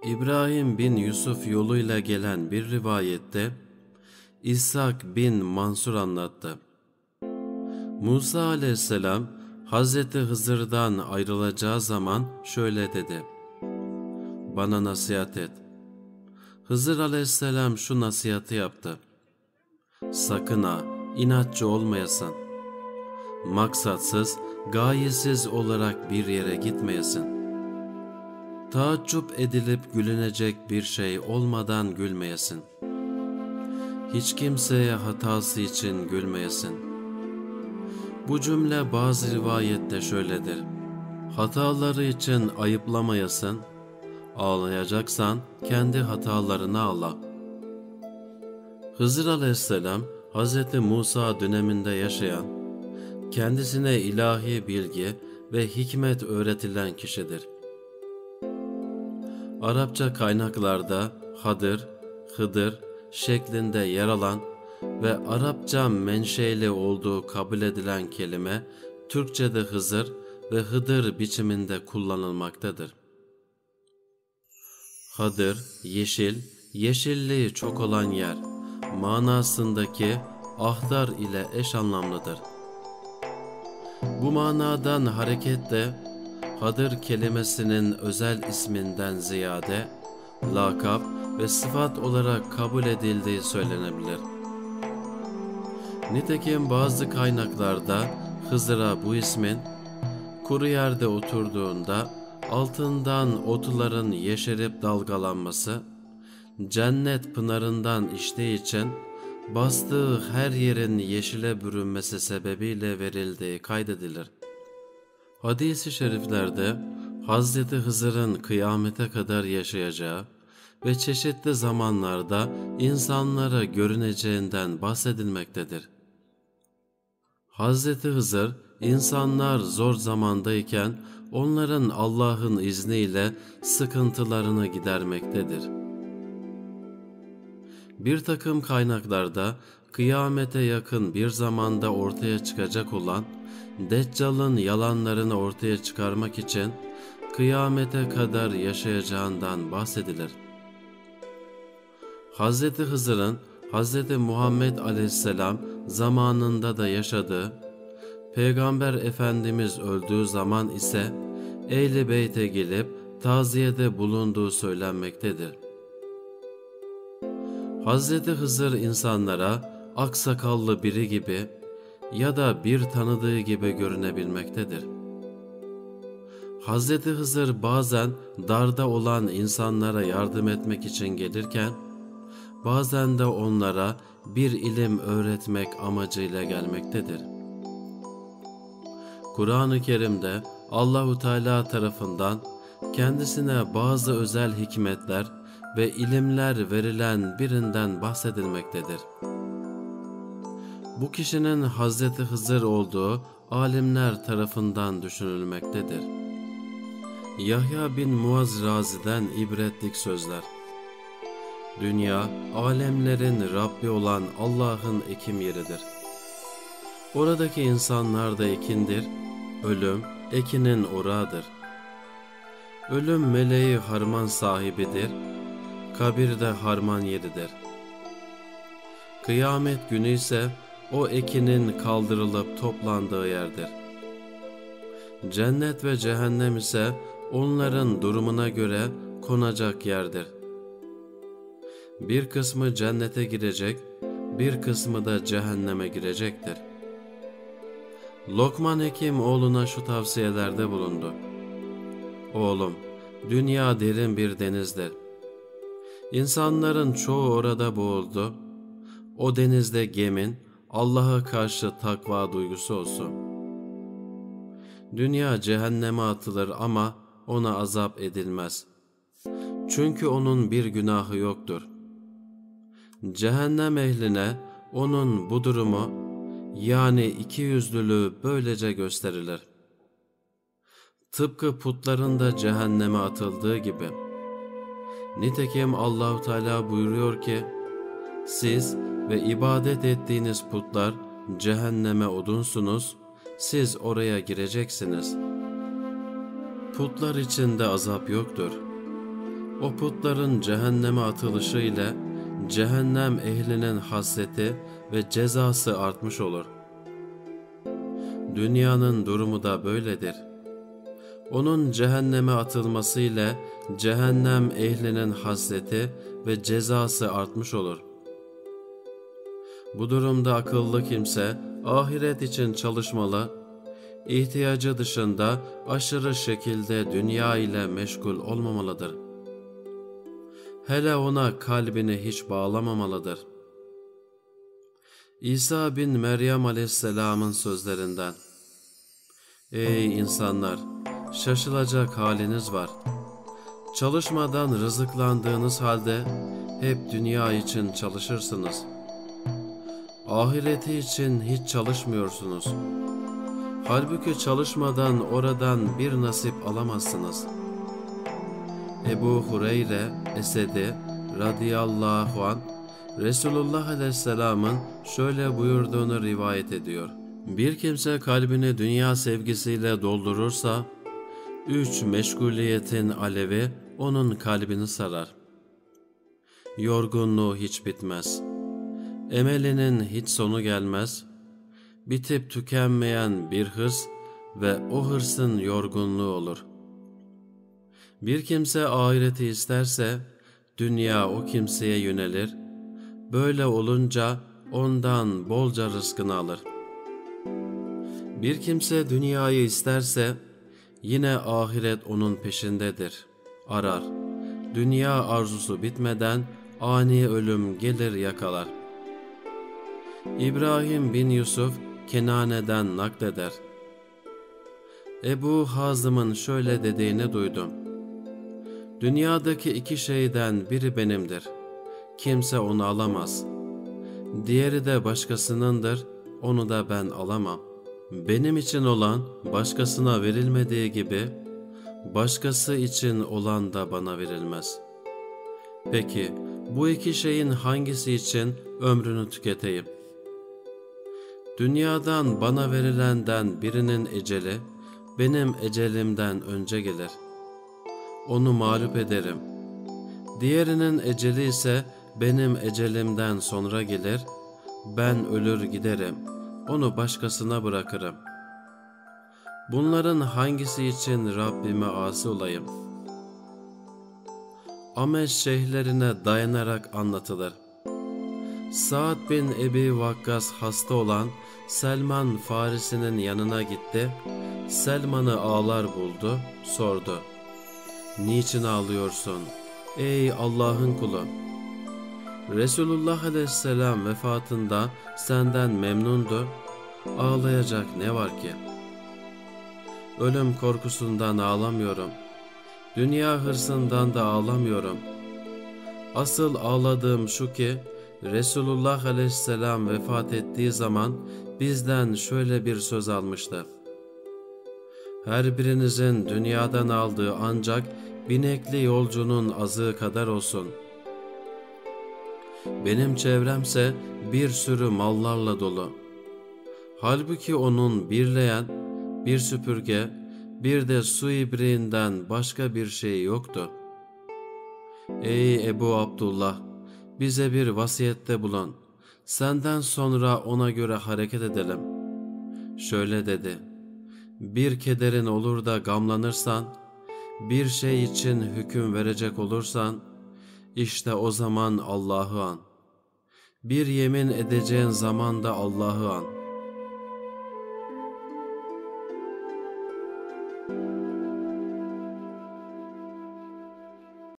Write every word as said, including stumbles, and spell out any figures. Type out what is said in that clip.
İbrahim bin Yusuf yoluyla gelen bir rivayette İshak bin Mansur anlattı. Musa aleyhisselam Hazreti Hızır'dan ayrılacağı zaman şöyle dedi: "Bana nasihat et." Hızır aleyhisselam şu nasihatı yaptı: "Sakın ha, inatçı olmayasın. Maksatsız, gayesiz olarak bir yere gitmeyesin. Taaccüp edilip gülünecek bir şey olmadan gülmeyesin. Hiç kimseye hatası için gülmeyesin." Bu cümle bazı rivayette şöyledir: "Hataları için ayıplamayasın, ağlayacaksan kendi hatalarını ağla." Hızır aleyhisselam, Hazreti Musa döneminde yaşayan, kendisine ilahi bilgi ve hikmet öğretilen kişidir. Arapça kaynaklarda Hadır, Hıdır şeklinde yer alan ve Arapça menşeli olduğu kabul edilen kelime, Türkçe'de Hızır ve Hıdır biçiminde kullanılmaktadır. Hadır, yeşil, yeşilliği çok olan yer manasındaki ahdar ile eş anlamlıdır. Bu manadan hareketle Hadır kelimesinin özel isminden ziyade lakap ve sıfat olarak kabul edildiği söylenebilir. Nitekim bazı kaynaklarda Hızır'a bu ismin kuru yerde oturduğunda altından otların yeşerip dalgalanması, cennet pınarından içtiği için bastığı her yerin yeşile bürünmesi sebebiyle verildiği kaydedilir. Hadis-i şeriflerde Hazreti Hızır'ın kıyamete kadar yaşayacağı ve çeşitli zamanlarda insanlara görüneceğinden bahsedilmektedir. Hazreti Hızır, insanlar zor zamandayken onların Allah'ın izniyle sıkıntılarını gidermektedir. Bir takım kaynaklarda kıyamete yakın bir zamanda ortaya çıkacak olan Deccal'ın yalanlarını ortaya çıkarmak için kıyamete kadar yaşayacağından bahsedilir. Hazreti Hızır'ın Hazreti Muhammed Aleyhisselam zamanında da yaşadığı, Peygamber Efendimiz öldüğü zaman ise Ehl-i Beyt'e gelip taziyede bulunduğu söylenmektedir. Hazreti Hızır insanlara aksakallı biri gibi ya da bir tanıdığı gibi görünebilmektedir. Hazreti Hızır bazen darda olan insanlara yardım etmek için gelirken, bazen de onlara bir ilim öğretmek amacıyla gelmektedir. Kur'an-ı Kerim'de Allahu Teala tarafından kendisine bazı özel hikmetler ve ilimler verilen birinden bahsedilmektedir. Bu kişinin Hazreti Hızır olduğu alimler tarafından düşünülmektedir. Yahya bin Muaz Razi'den ibretlik sözler: "Dünya, alemlerin Rabbi olan Allah'ın ekim yeridir. Oradaki insanlar da ekindir, ölüm ekinin orağıdır. Ölüm meleği harman sahibidir, kabir de harman yeridir. Kıyamet günü ise o ekinin kaldırılıp toplandığı yerdir. Cennet ve cehennem ise onların durumuna göre konacak yerdir. Bir kısmı cennete girecek, bir kısmı da cehenneme girecektir." Lokman Hekim oğluna şu tavsiyelerde bulundu: "Oğlum, dünya derin bir denizdir. İnsanların çoğu orada boğuldu. O denizde gemin Allah'a karşı takva duygusu olsun. Dünya cehenneme atılır ama ona azap edilmez. Çünkü onun bir günahı yoktur. Cehennem ehline onun bu durumu, yani ikiyüzlülüğü böylece gösterilir. Tıpkı putların da cehenneme atıldığı gibi. Nitekim Allah-u Teala buyuruyor ki, siz ve ibadet ettiğiniz putlar cehenneme odunsunuz, siz oraya gireceksiniz. Putlar içinde azap yoktur. O putların cehenneme atılışı ile cehennem ehlinin hasreti ve cezası artmış olur. Dünyanın durumu da böyledir. Onun cehenneme atılması ile cehennem ehlinin hasreti ve cezası artmış olur. Bu durumda akıllı kimse ahiret için çalışmalı, ihtiyacı dışında aşırı şekilde dünya ile meşgul olmamalıdır. Hele ona kalbini hiç bağlamamalıdır. İsa bin Meryem Aleyhisselam'ın sözlerinden: Ey insanlar! Şaşılacak haliniz var. Çalışmadan rızıklandığınız halde hep dünya için çalışırsınız. Ahireti için hiç çalışmıyorsunuz. Halbuki çalışmadan oradan bir nasip alamazsınız. Ebu Hureyre Esedi radıyallahu anh Resulullah aleyhisselamın şöyle buyurduğunu rivayet ediyor: Bir kimse kalbini dünya sevgisiyle doldurursa, üç meşguliyetin alevi onun kalbini sarar. Yorgunluğu hiç bitmez. Emelinin hiç sonu gelmez. Bitip tükenmeyen bir hırs ve o hırsın yorgunluğu olur. Bir kimse ahireti isterse, dünya o kimseye yönelir. Böyle olunca ondan bolca rızkını alır. Bir kimse dünyayı isterse, yine ahiret onun peşindedir, arar. Dünya arzusu bitmeden ani ölüm gelir yakalar. İbrahim bin Yusuf Kenane'den nakleder: Ebu Hazım'ın şöyle dediğini duydum: Dünyadaki iki şeyden biri benimdir. Kimse onu alamaz. Diğeri de başkasınındır. Onu da ben alamam. Benim için olan başkasına verilmediği gibi, başkası için olan da bana verilmez. Peki, bu iki şeyin hangisi için ömrünü tüketeyim? Dünyadan bana verilenden birinin eceli, benim ecelimden önce gelir. Onu mağlup ederim. Diğerinin eceli ise benim ecelimden sonra gelir, ben ölür giderim, onu başkasına bırakırım. Bunların hangisi için Rabbime asi olayım? Ameş şeyhlerine dayanarak anlatılır. Sa'd bin Ebi Vakkas hasta olan Selman Farisi'nin yanına gitti. Selman'ı ağlar buldu, sordu: Niçin ağlıyorsun, ey Allah'ın kulu? Resulullah aleyhisselam vefatında senden memnundu, ağlayacak ne var ki? Ölüm korkusundan ağlamıyorum, dünya hırsından da ağlamıyorum. Asıl ağladığım şu ki, Resulullah aleyhisselam vefat ettiği zaman bizden şöyle bir söz almıştı: Her birinizin dünyadan aldığı ancak binekli yolcunun azığı kadar olsun. Benim çevremse bir sürü mallarla dolu. Halbuki onun birleyen, bir süpürge, bir de su ibriğinden başka bir şey yoktu. Ey Ebu Abdullah! Bize bir vasiyette bulun. Senden sonra ona göre hareket edelim. Şöyle dedi: Bir kederin olur da gamlanırsan, bir şey için hüküm verecek olursan, işte o zaman Allah'ı an. Bir yemin edeceğin zaman da Allah'ı an.